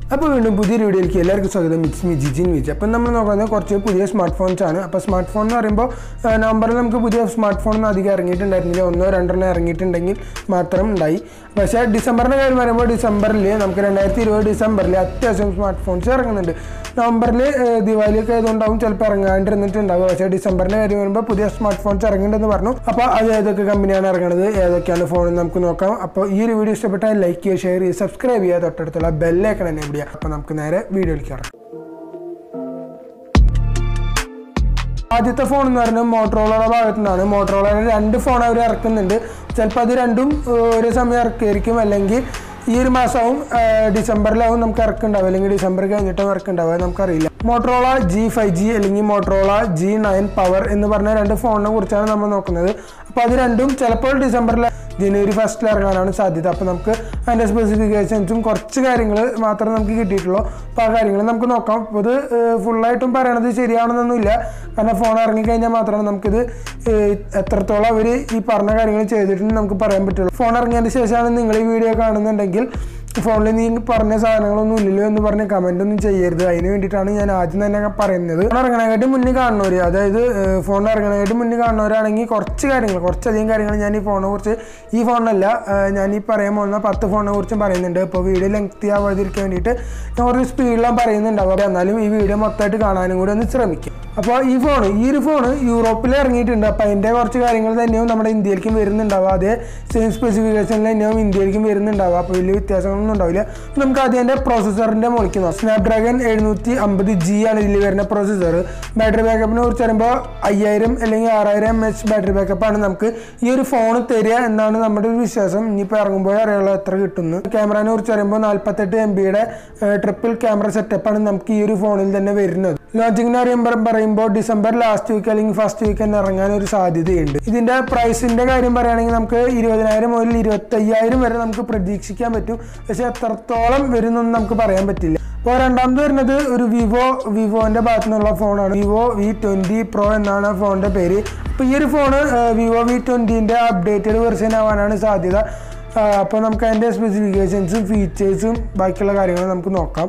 അപ്പോൾ വീണ്ടും പുതിയൊരു വീഡിയോയിലേക്ക് എല്ലാവർക്കും സ്വാഗതം. It's me Jijin Vij. അപ്പം നമ്മൾ നോക്കുന്നത് കുറച്ച് പുതിയ സ്മാർട്ട് ഫോൺസ് ആണ്. അപ്പോൾ സ്മാർട്ട് ഫോൺ എന്ന് പറയുമ്പോൾ നവംബറിൽ നമുക്ക് പുതിയ സ്മാർട്ട് ഫോണൊന്നും അധികം ഇറങ്ങിയിട്ടുണ്ടായിരുന്നില്ല. 1-2 ഇറങ്ങിയിട്ടുണ്ടെങ്കിൽ മാത്രം ഉണ്ടായി. പക്ഷേ ഡിസംബറിൻ്റെ കാര്യം പറയുമ്പോൾ ഡിസംബറിൽ നമുക്ക് 2020 ഡിസംബറിൽ അത്യാവശ്യം സ്മാർട്ട് ഫോൺസ് ഇറങ്ങുന്നുണ്ട്. നവംബറിൽ ദിവാലിയൊക്കെ ആയതുകൊണ്ടാവും ചിലപ്പോൾ ഇറങ്ങാണ്ടിരുന്നിട്ടുണ്ടാവും. പക്ഷേ ഡിസംബറിൻ്റെ കാര്യം വരുമ്പോൾ പുതിയ സ്മാർട്ട് ഫോൺസ് ഇറങ്ങുന്നുണ്ടെന്ന് പറഞ്ഞു. അപ്പോൾ അത് ഏതൊക്കെ കമ്പനിയാണ് ഇറങ്ങുന്നത്, ഏതൊക്കെയാണ് ഫോൺ നമുക്ക് നോക്കാം. അപ്പോൾ ഈ ഒരു വീഡിയോ ഇഷ്ടപ്പെട്ടാൽ ലൈക്ക് ചെയ്യുക, ഷെയർ ചെയ്യുക, സബ്സ്ക്രൈബ് ചെയ്യുക, തൊട്ടടുത്തുള്ള ബെല്ലൈക്കൺ തന്നെ ഇടുക. അപ്പോൾ നമുക്ക് നേരെ വീഡിയോയിലേക്ക് ഇറങ്ങാം. ആദ്യത്തെ ഫോൺ എന്ന് പറയുന്നത് മോട്ടറോളയുടെ ഭാഗത്തു നിന്നാണ്. മോട്ടറോളയുടെ 2 ഫോൺ അവർ ഇറക്കുന്നുണ്ട്. ചിലപ്പോൾ അത് രണ്ടും ഒരു സമയം ഇറക്കിയിരിക്കും, അല്ലെങ്കിൽ ഈ ഒരു മാസവും ഡിസംബറിലാവും നമുക്ക് ഇറക്കുണ്ടാവുക, അല്ലെങ്കിൽ ഡിസംബർ കഴിഞ്ഞിട്ടും ഇറക്കുണ്ടാവുക, നമുക്കറിയില്ല. മോട്ടറോള G5G അല്ലെങ്കിൽ മോട്ടറോള G9 പവർ എന്ന് പറഞ്ഞ 2 ഫോണിനെ കുറിച്ചാണ് നമ്മൾ നോക്കുന്നത്. അപ്പോൾ അത് രണ്ടും ചിലപ്പോൾ ഡിസംബറിൽ ജനുവരി 1 ഇറങ്ങാനാണ് സാധ്യത. അപ്പോൾ നമുക്ക് അതിൻ്റെ സ്പെസിഫിക്കേഷൻസും കുറച്ച് കാര്യങ്ങൾ മാത്രമേ നമുക്ക് കിട്ടിയിട്ടുള്ളൂ. അപ്പോൾ ആ കാര്യങ്ങൾ നമുക്ക് നോക്കാം. അപ്പോൾ ഇത് ഫുള്ളായിട്ടും പറയണത് ശരിയാണെന്നൊന്നുമില്ല, കാരണം ഫോൺ ഇറങ്ങിക്കഴിഞ്ഞാൽ മാത്രമാണ് നമുക്കിത് എത്രത്തോളം അവർ ഈ പറഞ്ഞ കാര്യങ്ങൾ ചെയ്തിട്ടുണ്ട് നമുക്ക് പറയാൻ പറ്റുള്ളൂ. ഫോൺ ഇറങ്ങിയതിന് ശേഷമാണ് നിങ്ങൾ ഈ വീഡിയോ കാണുന്നുണ്ടെങ്കിൽ ഫോണിൽ നീ പറഞ്ഞ സാധനങ്ങളൊന്നും ഇല്ലല്ലോ എന്ന് പറഞ്ഞ് കമൻ്റ് ഒന്നും ചെയ്യരുത്. അതിന് വേണ്ടിയിട്ടാണ് ഞാൻ ആദ്യം തന്നെ പറയുന്നത്. ഫോൺ ഇറങ്ങണായിട്ട് മുന്നേ കാണുന്നവർ, അതായത് ഫോൺ ഇറങ്ങണായിട്ട് മുന്നേ കാണുന്നവരാണെങ്കിൽ കുറച്ചധികം കാര്യങ്ങൾ ഞാൻ ഈ ഫോണിനെ കുറിച്ച്, ഈ ഫോണിനല്ല ഞാൻ ഈ പറയാൻ പോകുന്ന 10 ഫോണിനെ കുറിച്ചും പറയുന്നുണ്ട്. ഇപ്പോൾ വീഡിയോ ലെങ്തി ആവാതിരിക്കാൻ വേണ്ടിയിട്ട് ഞാൻ കുറച്ച് സ്പീഡിലാണ് പറയുന്നുണ്ടാവുക. എന്നാലും ഈ വീഡിയോ മൊത്തമായിട്ട് കാണാനും കൂടി ഒന്ന് ശ്രമിക്കും. അപ്പോൾ ഈ ഒരു ഫോണ് യൂറോപ്പിൽ ഇറങ്ങിയിട്ടുണ്ട്. അപ്പോൾ അതിൻ്റെ കുറച്ച് കാര്യങ്ങൾ തന്നെയും നമ്മുടെ ഇന്ത്യയിലേക്കും വരുന്നുണ്ടാവുക. അതേ സെയിം സ്പെസിഫിക്കേഷനിൽ തന്നെയും ഇന്ത്യയിലേക്കും വരുന്നുണ്ടാവുക. അപ്പോൾ വലിയ വ്യത്യാസങ്ങളൊന്നും ഉണ്ടാവില്ല. നമുക്ക് ആദ്യം എൻ്റെ പ്രോസസ്സറിൻ്റെ മുകളിലേക്ക് നോക്കാം. സ്നാപ്ഡ്രാഗൺ 750G ആണ് ഇതിൽ വരുന്ന പ്രോസസ്സർ. ബാറ്ററി ബാക്കപ്പിനെ കുറിച്ച് പറയുമ്പോൾ 5000 അല്ലെങ്കിൽ 6000 mAh ബാറ്ററി ബാക്കപ്പാണ് നമുക്ക് ഈ ഒരു ഫോൺ തരിക എന്നാണ് നമ്മുടെ ഒരു വിശ്വാസം. ഇനിയിപ്പോൾ ഇറങ്ങുമ്പോൾ അറിയാനുള്ള എത്ര കിട്ടുന്നു. ക്യാമറയെ കുറിച്ച് പറയുമ്പോൾ 48 MB ട്രിപ്പിൾ ക്യാമറ സെറ്റപ്പാണ് നമുക്ക് ഈ ഒരു ഫോണിൽ തന്നെ വരുന്നത്. ലോഞ്ചിങ്ങിന് പറയുമ്പോൾ ഡിസംബർ ലാസ്റ്റ് വീക്ക് അല്ലെങ്കിൽ ഫസ്റ്റ് വീക്ക് തന്നെ ഇറങ്ങാൻ ഒരു സാധ്യതയുണ്ട്. ഇതിൻ്റെ പ്രൈസിൻ്റെ കാര്യം പറയുകയാണെങ്കിൽ നമുക്ക് 20,000 മുതൽ 25,000 വരെ നമുക്ക് പ്രതീക്ഷിക്കാൻ പറ്റും. പക്ഷെ എത്രത്തോളം വരുന്നൊന്നും നമുക്ക് പറയാൻ പറ്റില്ല. അപ്പോൾ രണ്ടാമത് വരുന്നത് ഒരു വിവോൻ്റെ ഭാഗത്തു നിന്നുള്ള ഫോണാണ്. വിവോ V20 Pro എന്നാണ് ഫോണിൻ്റെ പേര്. അപ്പോൾ ഈ ഒരു ഫോണ് വിവോ V20ൻ്റെ അപ്ഡേറ്റഡ് വെർഷൻ ആവാനാണ് സാധ്യത. അപ്പോൾ നമുക്ക് അതിൻ്റെ സ്പെസിഫിക്കേഷൻസും ഫീച്ചേഴ്സും ബാക്കിയുള്ള കാര്യങ്ങൾ നമുക്ക് നോക്കാം.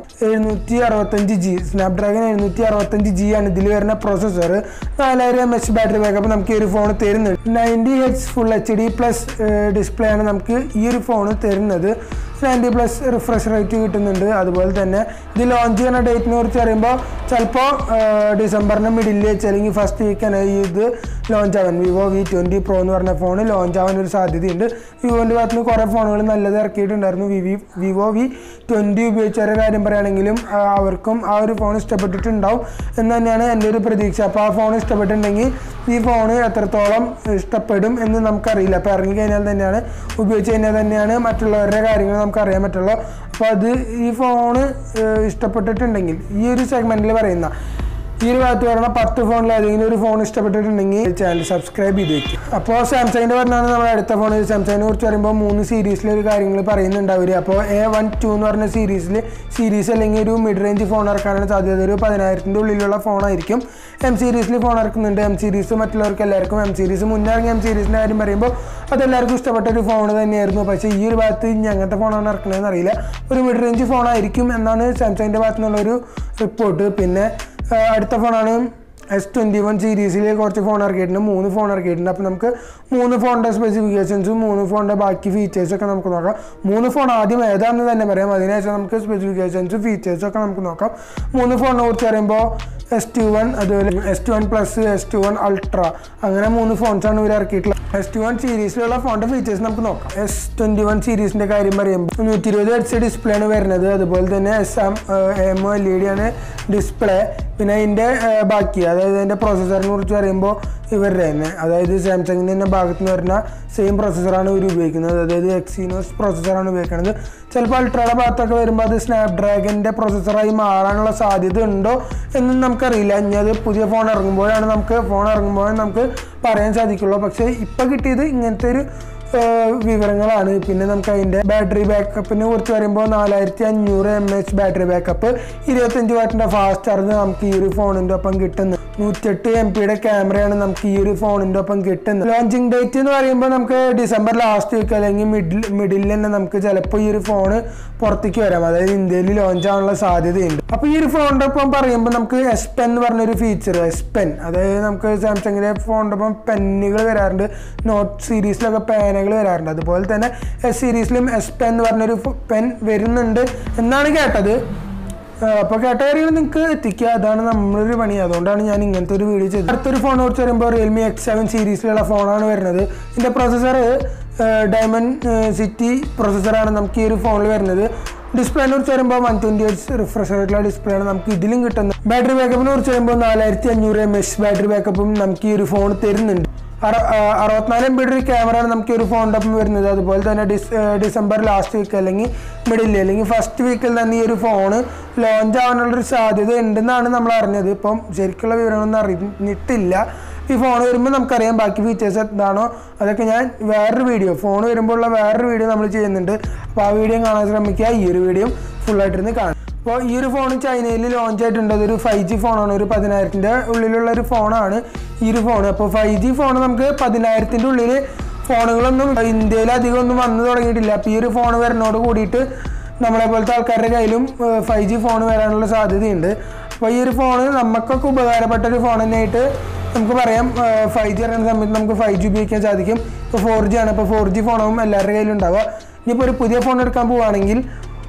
765G സ്നാപ്ഡ്രാഗൺ 765G ആണ് ഇതിൽ വരുന്ന പ്രോസസ്സർ. 4000 mAh ബാറ്ററി ബാക്കപ്പ് നമുക്ക് ഈ ഒരു ഫോൺ തരുന്നുണ്ട്. 90Hz full HD plus display ആണ് നമുക്ക് ഈ ഒരു ഫോൺ തരുന്നത്. 90+ റിഫ്രഷ് റേറ്റ് കിട്ടുന്നുണ്ട്. അതുപോലെ തന്നെ ഇത് ലോഞ്ച് ചെയ്യുന്ന ഡേറ്റിനെ കുറിച്ച് പറയുമ്പോൾ ചിലപ്പോൾ ഡിസംബറിൻ്റെ മിഡിൽ വെച്ച് അല്ലെങ്കിൽ ഫസ്റ്റ് വീക്കാണ് ഇത് ലോഞ്ച് ആവാൻ. വിവോ V20 Pro എന്ന് പറഞ്ഞ ഫോൺ ലോഞ്ച് ആവാൻ ഒരു സാധ്യതയുണ്ട്. വിവോൻ്റെ ഭാഗത്ത് നിന്ന് കുറേ ഫോണുകൾ നല്ലത് ഇറക്കിയിട്ടുണ്ടായിരുന്നു. വിവോ V20 ഉപയോഗിച്ചവരുടെ കാര്യം പറയുകയാണെങ്കിലും അവർക്കും ആ ഒരു ഫോൺ ഇഷ്ടപ്പെട്ടിട്ടുണ്ടാവും എന്ന് തന്നെയാണ് എൻ്റെ ഒരു പ്രതീക്ഷ. അപ്പോൾ ആ ഫോൺ ഇഷ്ടപ്പെട്ടിട്ടുണ്ടെങ്കിൽ ഈ ഫോൺ എത്രത്തോളം ഇഷ്ടപ്പെടും എന്ന് നമുക്കറിയില്ല. അപ്പോൾ ഇറങ്ങിക്കഴിഞ്ഞാൽ തന്നെയാണ്, ഉപയോഗിച്ച് കഴിഞ്ഞാൽ തന്നെയാണ് മറ്റുള്ളവരുടെ കാര്യങ്ങൾ നമുക്ക് അറിയാൻ പറ്റുള്ളൂ. അപ്പോൾ അത് ഈ ഫോണ് ഇഷ്ടപ്പെട്ടിട്ടുണ്ടെങ്കിൽ ഈ ഒരു സെഗ്മെൻറ്റിൽ പറയുന്ന ഈ ഒരു ഭാഗത്ത് പറയുന്ന 10 ഫോണിൽ ഏതെങ്കിലും ഒരു ഫോൺ ഇഷ്ടപ്പെട്ടിട്ടുണ്ടെങ്കിൽ ചാനൽ സബ്സ്ക്രൈബ് ചെയ്ത് വയ്ക്കും. അപ്പോൾ സാംസങ്ങിൻ്റെ പറഞ്ഞാണ് നമ്മുടെ അടുത്ത ഫോൺ. സാംസങ്ങിനെ കുറിച്ച് പറയുമ്പോൾ 3 സീരീസിലൊരു കാര്യങ്ങൾ പറയുന്നുണ്ടാവും. അപ്പോൾ A12 എന്ന് പറഞ്ഞ സീരീസ് അല്ലെങ്കിൽ ഒരു മിഡ് റേഞ്ച് ഫോൺ ഇറക്കാനാണ് സാധ്യത. ഒരു 10,000-ൻ്റെ ഉള്ളിലുള്ള ഫോണായിരിക്കും. M സീരീസിൽ ഫോൺ ഇറക്കുന്നുണ്ട്. M സീരീസ് മറ്റുള്ളവർക്ക് എല്ലാവർക്കും M സീരീസ് മുന്നേ ഇറങ്ങിയ M സീരീസിൻ്റെ കാര്യം പറയുമ്പോൾ അതെല്ലാവർക്കും ഇഷ്ടപ്പെട്ട ഒരു ഫോൺ തന്നെയായിരുന്നു. പക്ഷേ ഈ ഒരു ഭാഗത്ത് ഇനി അങ്ങനത്തെ ഫോണാണ് ഇറക്കണമെന്ന് അറിയില്ല. ഒരു മിഡ് റേഞ്ച് ഫോണായിരിക്കും എന്നാണ് സാംസങ്ങിൻ്റെ ഭാഗത്തു നിന്നുള്ളൊരു റിപ്പോർട്ട്. പിന്നെ അടുത്ത ഫോണാണ് S21 സീരീസിൽ കുറച്ച് ഫോൺ ഇറക്കിയിട്ടുണ്ട്. 3 ഫോൺ ഇറക്കിയിട്ടുണ്ട്. അപ്പോൾ നമുക്ക് 3 ഫോണിൻ്റെ സ്പെസിഫിക്കേഷൻസും 3 ഫോണിൻ്റെ ബാക്കി ഫീച്ചേഴ്സൊക്കെ നമുക്ക് നോക്കാം. 3 ഫോൺ ആദ്യം ഏതാണെന്ന് തന്നെ പറയാം, അതിനുശേഷം നമുക്ക് സ്പെസിഫിക്കേഷൻസും ഫീച്ചേഴ്സൊക്കെ നമുക്ക് നോക്കാം. 3 ഫോണിനെ കുറിച്ച് പറയുമ്പോൾ S21, അതുപോലെ S21 Plus, S21 Ultra, അങ്ങനെ 3 ഫോൺസാണ് ഇവർ ഇറക്കിയിട്ടുള്ളത്. S21 സീരീസിലുള്ള ഫോണിൻ്റെ ഫീച്ചേഴ്സ് നമുക്ക് നോക്കാം. S21 സീരീസിൻ്റെ കാര്യം പറയുമ്പോൾ 120 Hz ഡിസ്പ്ലേ ആണ് വരുന്നത്. അതുപോലെ തന്നെ AMOLED ആണ് ഡിസ്പ്ലേ. പിന്നെ അതിൻ്റെ ബാക്കി, അതായത് അതിൻ്റെ പ്രോസസ്സറിനെ കുറിച്ച് പറയുമ്പോൾ ഇവരുടെ തന്നെ, അതായത് സാംസങ്ങിൻ്റെ തന്നെ ഭാഗത്ത് നിന്ന് വരുന്ന സെയിം പ്രോസസ്സറാണ് ഇവർ ഉപയോഗിക്കുന്നത്. അതായത് Exynos പ്രോസസ്സറാണ് ഉപയോഗിക്കുന്നത്. ചിലപ്പോൾ അൾട്രയുടെ ഭാഗത്തൊക്കെ വരുമ്പോൾ അത് സ്നാപ്ഡ്രാഗണിൻ്റെ പ്രോസസ്സറായി മാറാനുള്ള സാധ്യത ഉണ്ടോ എന്നും നമുക്കറിയില്ല. ഇനി അത് പുതിയ ഫോൺ ഇറങ്ങുമ്പോഴാണ് നമുക്ക് പറയാൻ സാധിക്കുള്ളൂ. പക്ഷേ ഇപ്പോൾ കിട്ടിയത് ഇങ്ങനത്തെ ഒരു വിവരങ്ങളാണ്. പിന്നെ നമുക്ക് അതിൻ്റെ ബാറ്ററി ബാക്കപ്പിനെ കുറിച്ച് പറയുമ്പോൾ 4500 mAh ബാറ്ററി ബാക്കപ്പ്, 25 വാട്ടിൻ്റെ ഫാസ്റ്റ് ചാർജ് നമുക്ക് ഈ ഒരു ഫോണിൻ്റെ ഒപ്പം കിട്ടുന്നു. 108 MP ക്യാമറയാണ് നമുക്ക് ഈ ഒരു ഫോണിൻ്റെ ഒപ്പം കിട്ടുന്നത്. ലോഞ്ചിങ് ഡേറ്റ് എന്ന് പറയുമ്പോൾ നമുക്ക് ഡിസംബർ ലാസ്റ്റ് വീക്ക് അല്ലെങ്കിൽ മിഡിൽ തന്നെ നമുക്ക് ചിലപ്പോൾ ഈ ഒരു ഫോണ് പുറത്തേക്ക് വരാം, അതായത് ഇന്ത്യയിൽ ലോഞ്ച് ആവാനുള്ള സാധ്യതയുണ്ട്. അപ്പോൾ ഈ ഒരു ഫോണിൻ്റെ ഒപ്പം പറയുമ്പോൾ നമുക്ക് S Pen എന്ന് പറഞ്ഞൊരു ഫീച്ചർ, S Pen അതായത് നമുക്ക് സാംസങ്ങിൻ്റെ ഫോണിൻ്റെ ഒപ്പം പെന്നുകൾ വരാറുണ്ട്, നോട്ട് സീരീസിലൊക്കെ പേനകൾ വരാറുണ്ട്. അതുപോലെ തന്നെ S സീരീസിലും S Pen എന്ന് പറഞ്ഞൊരു പെൻ വരുന്നുണ്ട് എന്നാണ് കേട്ടത്. അപ്പോൾ കേട്ട കാര്യങ്ങൾ നിങ്ങൾക്ക് എത്തിക്കുക, അതാണ് നമ്മളൊരു പണി. അതുകൊണ്ടാണ് ഞാൻ ഇങ്ങനത്തെ ഒരു വീഡിയോ ചെയ്തത്. അടുത്തൊരു ഫോൺ കുറിച്ച് പറയുമ്പോൾ Realme X7 സീരീസിലുള്ള ഫോണാണ് വരുന്നത്. ഇതിൻ്റെ പ്രൊസസ്സർ ഡയമണ്ട് സിറ്റി പ്രൊസസ്സറാണ് നമുക്ക് ഈ ഒരു ഫോണിൽ വരുന്നത്. ഡിസ്പ്ലേനെ കുറിച്ച് വരുമ്പോൾ 120 Hz റിഫ്രഷ് ആയിട്ടുള്ള ഡിസ്പ്ലേ ആണ് നമുക്ക് ഇതിലും കിട്ടുന്നത്. ബാറ്ററി ബാക്കപ്പിനെ കുറിച്ച് വരുമ്പോൾ 4500 mAh ബാറ്ററി ബാക്കപ്പും നമുക്ക് ഈ ഒരു ഫോൺ തരുന്നുണ്ട്. 64 MP ക്യാമറയാണ് നമുക്ക് ഒരു ഫോണിൻ്റെ ഒപ്പം വരുന്നത്. അതുപോലെ തന്നെ ഡിസംബർ ലാസ്റ്റ് വീക്ക് അല്ലെങ്കിൽ മിഡിൽ അല്ലെങ്കിൽ ഫസ്റ്റ് വീക്കിൽ തന്നെ ഈ ഒരു ഫോണ് ലോഞ്ച് ആവാനുള്ളൊരു സാധ്യത ഉണ്ടെന്നാണ് നമ്മൾ അറിഞ്ഞത്. ഇപ്പം ശരിക്കുള്ള വിവരങ്ങളൊന്നും അറിഞ്ഞിട്ടില്ല. ഈ ഫോൺ വരുമ്പോൾ നമുക്കറിയാം ബാക്കി ഫീച്ചേഴ്സ് എന്താണോ അതൊക്കെ ഞാൻ വേറൊരു വീഡിയോ, ഫോൺ വരുമ്പോഴുള്ള വേറൊരു വീഡിയോ നമ്മൾ ചെയ്യുന്നുണ്ട്. അപ്പോൾ ആ വീഡിയോ കാണാൻ ശ്രമിക്കുക, ഈ ഒരു വീഡിയോ ഫുള്ളായിട്ടിരുന്ന് കാണും. അപ്പോൾ ഈ ഒരു ഫോൺ ചൈനയിൽ ലോഞ്ച് ആയിട്ടുണ്ട്. അതൊരു 5G ഫോണാണ്, ഒരു 10000ൻ്റെ ഉള്ളിലുള്ള ഒരു ഫോണാണ് ഈ ഒരു ഫോൺ. അപ്പോൾ 5G ഫോൺ നമുക്ക് 10000ൻ്റെ ഉള്ളിൽ ഫോണുകളൊന്നും ഇന്ത്യയിൽ അധികം ഒന്നും വന്നു തുടങ്ങിയിട്ടില്ല. അപ്പോൾ ഈ ഒരു ഫോൺ വരുന്നതോട് കൂടിയിട്ട് നമ്മളെ പോലത്തെ ആൾക്കാരുടെ കയ്യിലും 5G ഫോൺ വരാനുള്ള സാധ്യതയുണ്ട്. അപ്പോൾ ഈ ഒരു ഫോൺ നമുക്കൊക്കെ ഉപകാരപ്പെട്ട ഒരു ഫോൺ തന്നെയായിട്ട് നമുക്ക് പറയാം. 5G ഇറങ്ങുന്ന സമയത്ത് നമുക്ക് 5G ഉപയോഗിക്കാൻ സാധിക്കും. ഇപ്പോൾ 4G ആണ്, ഇപ്പോൾ 4G ഫോണാവും എല്ലാവരുടെ കയ്യിലും ഉണ്ടാവുക. ഇനിയിപ്പോൾ ഒരു പുതിയ ഫോൺ എടുക്കാൻ പോവുകയാണെങ്കിൽ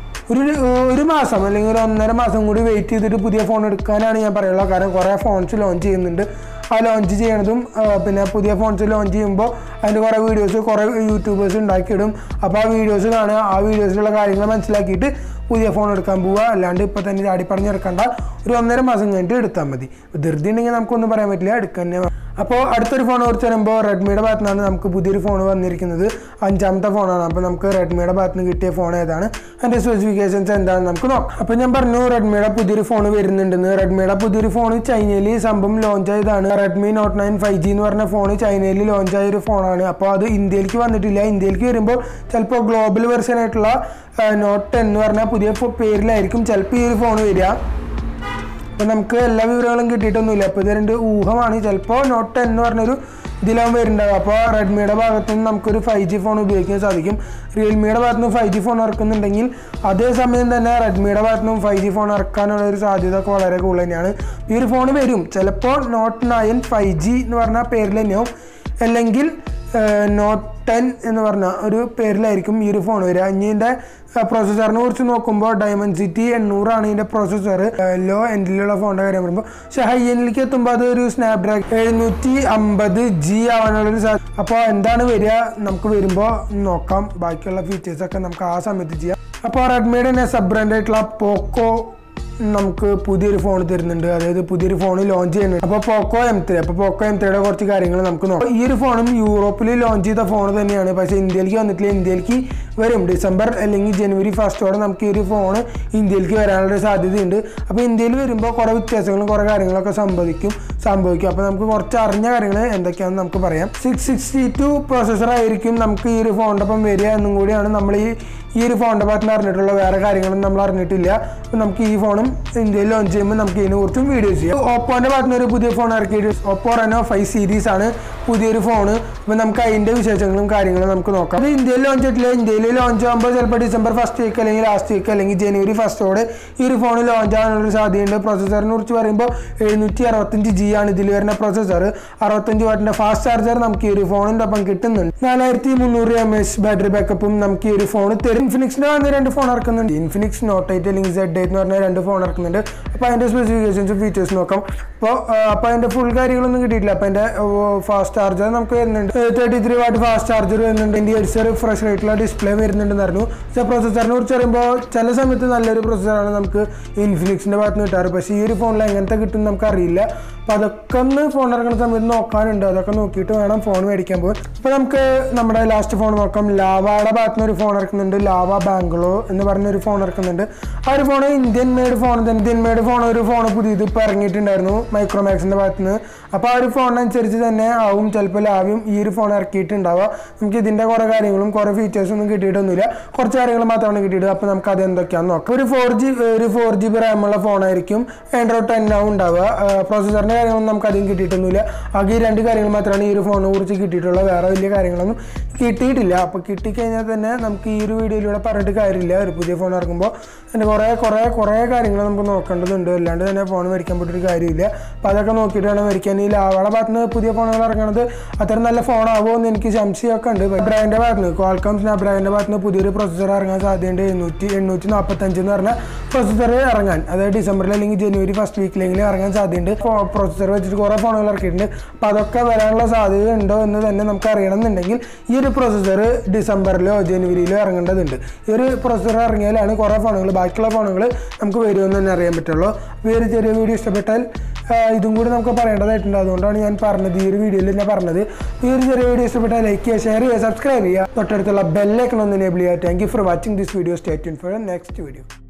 ഒരു മാസം അല്ലെങ്കിൽ ഒരു 1.5 മാസം കൂടി വെയിറ്റ് ചെയ്തിട്ട് പുതിയ ഫോൺ എടുക്കാനാണ് ഞാൻ പറയുള്ളത്. കാരണം കുറേ ഫോൺസ് ലോഞ്ച് ചെയ്യുന്നുണ്ട്. ആ ലോഞ്ച് ചെയ്യണതും പിന്നെ പുതിയ ഫോൺസ് ലോഞ്ച് ചെയ്യുമ്പോൾ അതിൻ്റെ കുറേ വീഡിയോസ് കുറേ യൂട്യൂബേഴ്സ് ഉണ്ടാക്കിയിടും. അപ്പോൾ ആ വീഡിയോസ് കാണുക, ആ വീഡിയോസിലുള്ള കാര്യങ്ങൾ മനസ്സിലാക്കിയിട്ട് പുതിയ ഫോൺ എടുക്കാൻ പോവുക. അല്ലാണ്ട് ഇപ്പോൾ തന്നെ ചാടിപ്പറഞ്ഞെടുക്കണ്ട, ഒരു 1.5 മാസം കഴിഞ്ഞിട്ട് എടുത്താൽ മതി. ധൃതി ഉണ്ടെങ്കിൽ നമുക്കൊന്നും പറയാൻ പറ്റില്ല, എടുക്കാൻ തന്നെ. അപ്പോൾ അടുത്തൊരു ഫോൺ കുറിച്ച് വരുമ്പോൾ റെഡ്മിയുടെ ഭാഗത്തു നിന്നാണ് നമുക്ക് പുതിയൊരു ഫോൺ വന്നിരിക്കുന്നത്. 5ാമത്തെ ഫോണാണ്. അപ്പോൾ നമുക്ക് റെഡ്മിയുടെ ഭാഗത്ത് നിന്ന് കിട്ടിയ ഫോൺ ഏതാണ്, അതിൻ്റെ സ്പെസിഫിക്കേഷൻസ് എന്താണെന്ന് നമുക്ക് നോക്കാം. അപ്പോൾ ഞാൻ പറഞ്ഞു റെഡ്മിയുടെ പുതിയൊരു ഫോൺ വരുന്നുണ്ടെന്ന്. റെഡ്മിയുടെ പുതിയൊരു ഫോൺ ചൈനയിൽ സംഭവം ലോഞ്ച് ആയതാണ്. Redmi Note 9 5G എന്ന് പറഞ്ഞ ഫോൺ ചൈനയിൽ ലോഞ്ച് ആയ ഒരു ഫോണാണ്. അപ്പോൾ അത് ഇന്ത്യയിലേക്ക് വന്നിട്ടില്ല. ഇന്ത്യയിലേക്ക് വരുമ്പോൾ ചിലപ്പോൾ ഗ്ലോബൽ വെർഷൻ ആയിട്ടുള്ള Note 10 എന്ന് പറഞ്ഞ പുതിയ പേരിലായിരിക്കും ചിലപ്പോൾ ഈ ഒരു ഫോൺ വരിക. അപ്പോൾ നമുക്ക് എല്ലാ വിവരങ്ങളും കിട്ടിയിട്ടൊന്നുമില്ല. അപ്പോൾ ഇത് രണ്ട് ഊഹമാണ്. ചിലപ്പോൾ Note 10 എന്ന് പറഞ്ഞൊരു ഇതിലാവും വരുന്നുണ്ടാവുക. അപ്പോൾ റെഡ്മിയുടെ ഭാഗത്തു നിന്ന് നമുക്കൊരു 5G ഫോൺ ഉപയോഗിക്കാൻ സാധിക്കും. റിയൽമിയുടെ ഭാഗത്തു നിന്ന് 5G ഫോൺ ഇറക്കുന്നുണ്ടെങ്കിൽ അതേസമയം തന്നെ റെഡ്മിയുടെ ഭാഗത്തു നിന്നും 5G ഫോൺ ഇറക്കാനുള്ള ഒരു സാധ്യത ഒക്കെ വളരെ കൂടുതൽ തന്നെയാണ്. ഈ ഒരു ഫോൺ വരും. ചിലപ്പോൾ Note 9 5G എന്ന് പറഞ്ഞ പേരിൽ തന്നെയാവും, അല്ലെങ്കിൽ Note 10 എന്ന് പറഞ്ഞ ഒരു പേരിലായിരിക്കും ഈ ഒരു ഫോൺ വരിക. ഇനി ഇതിൻ്റെ പ്രോസസ്സറിനെ കുറിച്ച് നോക്കുമ്പോൾ Dimensity 800 ആണ് ഇതിൻ്റെ പ്രോസസ്സർ. ലോ എൻഡിലുള്ള ഫോണിൻ്റെ കാര്യം പറയുമ്പോൾ, പക്ഷേ ഹൈ എൻഡിലേക്ക് എത്തുമ്പോൾ അതൊരു സ്നാപ്ഡ്രാഗൺ 750G ആവാനുള്ളൊരു സാധ്യത. അപ്പോൾ എന്താണ് വരിക നമുക്ക് വരുമ്പോൾ നോക്കാം. ബാക്കിയുള്ള ഫീച്ചേഴ്സൊക്കെ നമുക്ക് ആ സമയത്ത് ചെയ്യാം. അപ്പോൾ റെഡ്മിയുടെ തന്നെ സബ് ബ്രാൻഡ് ആയിട്ടുള്ള പോക്കോ നമുക്ക് പുതിയൊരു ഫോൺ തരുന്നുണ്ട്, അതായത് പുതിയൊരു ഫോൺ ലോഞ്ച് ചെയ്യുന്നുണ്ട്. അപ്പോൾ പോക്കോ M3. അപ്പോൾ പോക്കോ M3യുടെ കുറച്ച് കാര്യങ്ങൾ നമുക്ക് നോക്കാം. ഈ ഒരു ഫോണും യൂറോപ്പിൽ ലോഞ്ച് ചെയ്ത ഫോൺ തന്നെയാണ്, പക്ഷേ ഇന്ത്യയിലേക്ക് വന്നിട്ടില്ല. ഇന്ത്യയിലേക്ക് വരും ഡിസംബർ അല്ലെങ്കിൽ ജനുവരി 1 നമുക്ക് ഈ ഒരു ഫോൺ ഇന്ത്യയിലേക്ക് വരാനുള്ള സാധ്യതയുണ്ട്. അപ്പോൾ ഇന്ത്യയിൽ വരുമ്പോൾ കുറേ വ്യത്യാസങ്ങളും കുറേ കാര്യങ്ങളൊക്കെ സംഭവിക്കും. അപ്പോൾ നമുക്ക് കുറച്ച് അറിഞ്ഞ കാര്യങ്ങൾ എന്തൊക്കെയാണെന്ന് നമുക്ക് പറയാം. 662 പ്രോസസ്സർ ആയിരിക്കും നമുക്ക് ഈ ഒരു ഫോണിൻ്റെ ഒപ്പം വരിക എന്നും കൂടിയാണ് നമ്മൾ ഈ ഒരു ഫോണിൻ്റെ ഭാഗത്ത് നിന്ന് അറിഞ്ഞിട്ടുള്ള. വേറെ കാര്യങ്ങളൊന്നും നമ്മൾ അറിഞ്ഞിട്ടില്ല. അപ്പോൾ നമുക്ക് ഈ ഫോണും ഇന്ത്യയിൽ ലോഞ്ച് ചെയ്യുമ്പോൾ നമുക്ക് ഇതിനെക്കുറിച്ചും വീഡിയോ ചെയ്യാം. ഓപ്പോൻ്റെ ഭാഗത്ത് നിന്ന് ഒരു പുതിയ ഫോൺ ഇറക്കിയിട്ട് Oppo Reno 5 സീരീസ് ആണ് പുതിയൊരു ഫോണ്. അപ്പോൾ നമുക്ക് അതിൻ്റെ വിശേഷങ്ങളും കാര്യങ്ങളും നമുക്ക് നോക്കാം. അത് ഇന്ത്യയിൽ ലോഞ്ച് ആയിട്ടില്ല. ഇന്ത്യയിൽ ലോഞ്ച് ആകുമ്പോൾ ചിലപ്പോൾ ഡിസംബർ 1 വീക്ക് അല്ലെങ്കിൽ ലാസ്റ്റ് വീക്ക് അല്ലെങ്കിൽ ജനുവരി 1 ഈ ഒരു ഫോൺ ലോഞ്ച് ആകാനുള്ള സാധ്യതയുണ്ട്. പ്രോസസ്സറിനെ കുറിച്ച് പറയുമ്പോൾ 765G ആണ് ഇതിൽ വരുന്ന പ്രോസസ്സർ. 65 വാട്ടിൻ്റെ ഫാസ്റ്റ് ചാർജർ നമുക്ക് ഈ ഒരു ഫോണിൻ്റെ ഒപ്പം കിട്ടുന്നുണ്ട്. 4300 mAh ബാറ്ററി ബാക്കപ്പും നമുക്ക് ഈ ഒരു ഫോൺ തരും. ഇൻഫിനിക്സിൻ്റെ വന്ന് 2 ഫോൺ ഇറക്കുന്നുണ്ട്. ഇൻഫിനിക്സ് Note 8 അല്ലെങ്കിൽ Z8 എന്ന് പറഞ്ഞ 2 ഫോൺ ഇറക്കുന്നുണ്ട്. അപ്പോൾ അതിൻ്റെ സ്പെസിഫിക്കേഷൻസും ഫീച്ചേഴ്സ് നോക്കാം. അപ്പോൾ അതിൻ്റെ ഫുൾ കാര്യങ്ങളൊന്നും കിട്ടിയിട്ടില്ല. അപ്പോൾ അതിൻ്റെ ഫാസ്റ്റ് ചാർജർ നമുക്ക് വരുന്നുണ്ട്. 33 വാട്ട് ഫാസ്റ്റ് ചാർജർ വരുന്നുണ്ട്. 20 Hz റിഫ്രഷ് ആയിട്ടുള്ള ഡിസ്പ്ലേ വരുന്നുണ്ടെന്ന് പറഞ്ഞു. പക്ഷേ പ്രോസസ്സറിനെ കുറിച്ച് പറയുമ്പോൾ ചില സമയത്ത് നല്ലൊരു പ്രോസസ്സറാണ് നമുക്ക് ഇൻഫിനിക്സിൻ്റെ ഭാഗത്ത് നിന്ന് കിട്ടാറ്. പക്ഷേ ഈ ഒരു ഫോണിൽ എങ്ങനത്തെ കിട്ടും നമുക്കറിയില്ല. അപ്പോൾ അതൊക്കെ ഒന്ന് ഫോൺ ഇറക്കുന്ന സമയത്ത് നോക്കാനുണ്ട്. അതൊക്കെ നോക്കിയിട്ട് വേണം ഫോൺ മേടിക്കാൻ പോകാൻ. അപ്പോൾ നമുക്ക് നമ്മുടെ ലാസ്റ്റ് ഫോൺ നോക്കാം. ലാവയുടെ ഭാഗത്ത് നിന്ന് ഒരു ഫോൺ ഇറക്കുന്നുണ്ട്. ലാവ ബാംഗ്ലൂർ എന്ന് പറഞ്ഞൊരു ഫോൺ ഇറക്കുന്നുണ്ട്. ആ ഒരു ഫോൺ ഇന്ത്യൻ മെയ്ഡ് ഫോൺ പുതിയത് ഇപ്പോൾ ഇറങ്ങിയിട്ടുണ്ടായിരുന്നു മൈക്രോമാക്സിൻ്റെ ഭാഗത്ത് നിന്ന്. അപ്പോൾ ആ ഒരു ഫോണിനനുസരിച്ച് തന്നെ ആവും ചിലപ്പോൾ ലാഭ്യം ഈ ഒരു ഫോൺ ഇറക്കിയിട്ടുണ്ടാവുക. നമുക്ക് ഇതിൻ്റെ കുറേ കാര്യങ്ങളും കുറേ ഫീച്ചേഴ്സും ഒന്നും കിട്ടിയിട്ടൊന്നുമില്ല, കുറച്ച് കാര്യങ്ങൾ മാത്രമാണ് കിട്ടിയിട്ട്. അപ്പോൾ നമുക്ക് അത് എന്തൊക്കെയാണെന്ന് നോക്കാം. ഒരു 4GB റാമുള്ള ഫോണായിരിക്കും, ആൻഡ്രോയിഡ് 10 ഉണ്ടാവുക. പ്രോസസ്സറിൻ്റെ കാര്യങ്ങളൊന്നും നമുക്ക് അധികം കിട്ടിയിട്ടൊന്നുമില്ല. ആകെ ഈ 2 കാര്യങ്ങൾ മാത്രമാണ് ഈ ഒരു ഫോണിനെ കുറിച്ച് കിട്ടിയിട്ടുള്ളത്, വേറെ വലിയ കാര്യങ്ങളൊന്നും കിട്ടിയിട്ടില്ല. അപ്പോൾ കിട്ടിക്കഴിഞ്ഞാൽ തന്നെ നമുക്ക് ഈ ഒരു വീഡിയോയിലൂടെ പറഞ്ഞിട്ട് കാര്യമില്ല. ഒരു പുതിയ ഫോൺ ഇറക്കുമ്പോൾ അതിൻ്റെ കുറേ കാര്യങ്ങൾ നമുക്ക് നോക്കേണ്ടതുണ്ട്, അല്ലാണ്ട് തന്നെ ഫോൺ മേടിക്കാൻ പറ്റൊരു കാര്യമില്ല. അപ്പോൾ അതൊക്കെ നോക്കിയിട്ട് വേണം മേടിക്കാൻ. ഈ ലാവയുടെ ഭാഗത്ത് നിന്ന് പുതിയ ഫോണുകൾ ഇറങ്ങുന്നത് അത്ര നല്ല ഫോണാകുമോ എന്ന് എനിക്ക് സംശയമൊക്കെ ഉണ്ട്. ബ്രാൻഡിൻ്റെ ഭാഗത്ത് നിന്ന് ക്വാൾകോം സ്നാപ്ഡ്രാഗണിൻ്റെ ഭാഗത്ത് നിന്ന് പുതിയൊരു പ്രൊസസ്സർ ഇറങ്ങാൻ സാധ്യതയുണ്ട്. 845 എന്ന് പറഞ്ഞ പ്രൊസസ്സർ ഇറങ്ങാൻ, അതായത് ഡിസംബറിൽ അല്ലെങ്കിൽ ജനുവരി ഫസ്റ്റ് വീക്കിലെങ്കിലും ഇറങ്ങാൻ സാധ്യതയുണ്ട്. പ്രൊസസ്സർ വെച്ചിട്ട് കുറേ ഫോണുകൾ ഇറക്കിയിട്ടുണ്ട്. അപ്പോൾ അതൊക്കെ വരാനുള്ള സാധ്യത ഉണ്ടോ എന്ന് തന്നെ നമുക്ക് അറിയണമെന്നുണ്ടെങ്കിൽ ഈ ഒരു പ്രൊസസ്സർ ഡിസംബറിലോ ജനുവരിയിലോ ഇറങ്ങേണ്ടതുണ്ട്. ഈ ഒരു പ്രൊസസ്സർ ഇറങ്ങിയാലാണ് കുറേ ഫോണുകൾ, ബാക്കിയുള്ള ഫോണുകൾ നമുക്ക് വരുമെന്ന് തന്നെ അറിയാൻ പറ്റുള്ളൂ. അപ്പോൾ ഈ ഒരു ചെറിയ വീഡിയോ ഇഷ്ടപ്പെട്ടാൽ ഇതും കൂടി നമുക്ക് പറയേണ്ടതായിട്ടുണ്ട്. അതുകൊണ്ടാണ് ഞാൻ പറഞ്ഞത്, ഈ ഒരു വീഡിയോയിൽ ഞാൻ പറഞ്ഞത്. ഈ ഒരു ചെറിയ വീഡിയോ ഇഷ്ടപ്പെട്ടാൽ ലൈക്ക് ചെയ്യുക, ഷെയർ ചെയ്യുക, സബ്സ്ക്രൈബ് ചെയ്യുക, തൊട്ടടുത്തുള്ള ബെല്ലൈക്കൺ ഒന്ന് എനേബിൾ ചെയ്യുക. Thank you for watching this video. Stay tuned for next video.